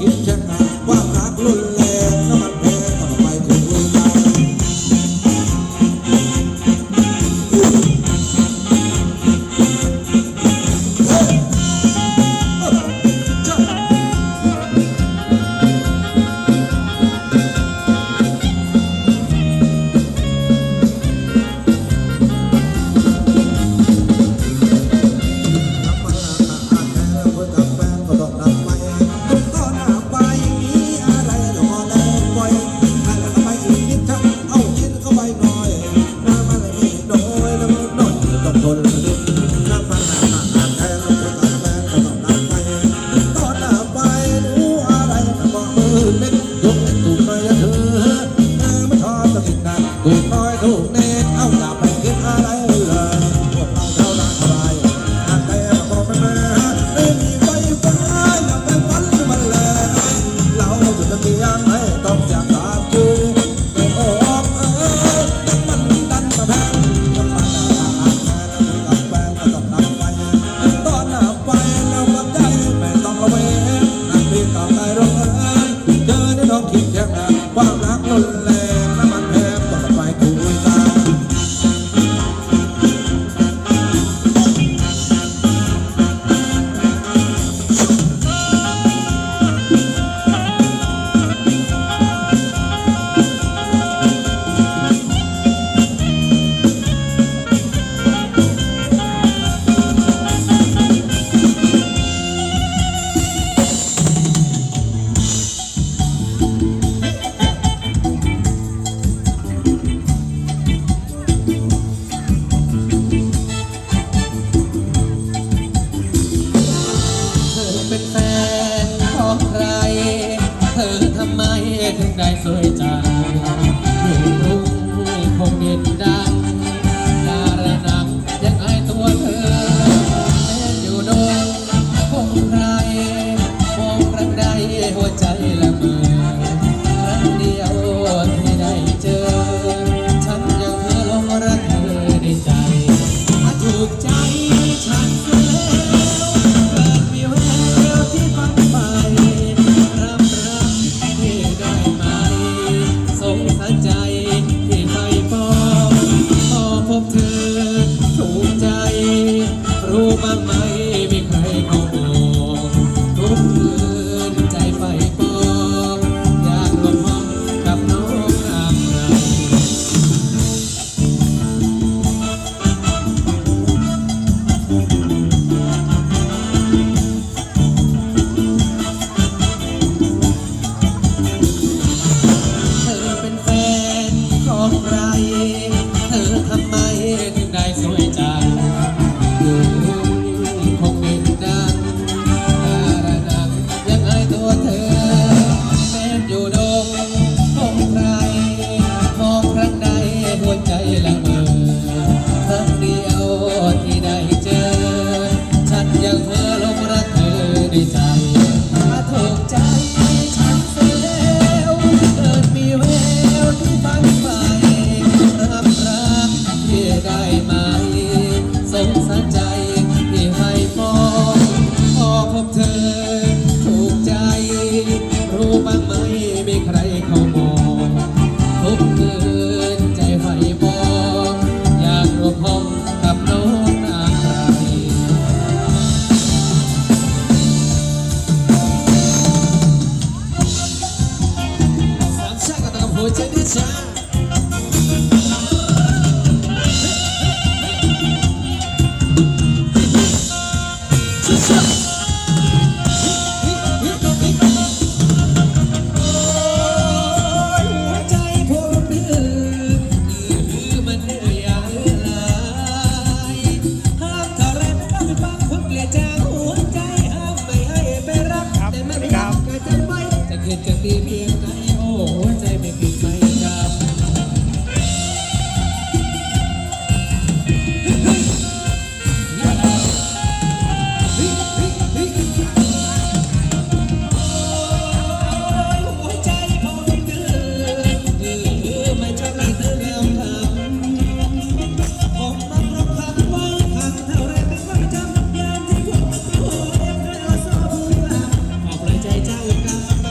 แค่งานความรักรุนแรงน้ำมันแพงต่อไปคุยกันถูกน้อยถูกเน้นเอาอย่าไปคิดอะไรเลยพวกเราเท่านั้นอะไรหากแต่บอกมันมาไม่มีไฟฟ้าอย่าไปฝันมันเลยเราจุดตะเกียงให้ต้องเสียบตาคูไม่ออกมันดันมาแพงน้ำมันอาแค่แล้วคุยกับแฟนก็ต้องนำไปตอนหน้าไปแล้วกับใจไม่ต้องระเวงนั่งพี่ต่อไปร้องเจอในท้องถิ่นแค่ไหนความรักรุนแรงน้ำมันแพงต่อไปคุยกันเป็นแฟนของใครเธอทำไมถึงได้สวยจังอยู่รุ่งคงเด่นดังดารานังยังไอตัวเธอแม้อยู่ดงคงใครมองครั้งใดหัวใจละเมอครั้งเดียวที่ได้เจอฉันยังเธอลงรักเธอในใจถูกใจฉันเสียที่ฝันไปรับที่ได้ไหมสงสารใจที่ไฟปองพอพบเธอถูกใจรู้บ้างไหมมีใครเขาบอกทุกคืนใจไฟปองอยากรวมห้องกับน้องอะไรใครเธอทำไมถึงได้สวยจังอยู่คงเด่นดังดาราดังยังไงตัวเธอแม้อยู่ดงคงใครมองครั้งใดหัวใจละเมอครั้งเดียวที่ได้เจอฉันยังเธอลงรักเธอในใจถูกใจฉันเสียแล้วเกิดมีแววที่ฝันไปรับรักที่ได้ไหมสงสารใจที่ให้มองพอพบเธอถูกใจรู้บ้างไหมมีใครเขามองทุกคืนใจไฟมองอยากรวมห้องกับน้องอะไรสามชาติก็ต้องหัวใจดิฉันจะดีเพียงไหนโอ้หัวใจไม่ผิดไม่จหัวใจผมดื้อไม่ชอบให้เธอแล้วทำผมมันรักพันไว้ขังเท่าไรเป็นความจำยามที่คุณโอ้ยเธอสอบผู้ลาออกเลยใจเจ้ากรรม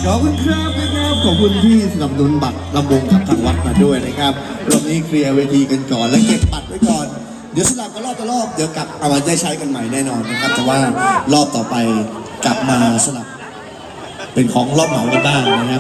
ขอบคุณครับนะครับขอบคุณที่สนับสนุนบัตรลำวงกับทางวัดมาด้วยนะครับรอบนี้เคลียร์เวทีกันก่อนและเก็บบัตรไว้ก่อนเดี๋ยวสลับกันรอบต่อรอบเดี๋ยวกลับเอามาได้ใช้กันใหม่แน่นอนนะครับแต่ว่ารอบต่อไปกลับมาสลับเป็นของรอบเหมากันบ้างนะครับ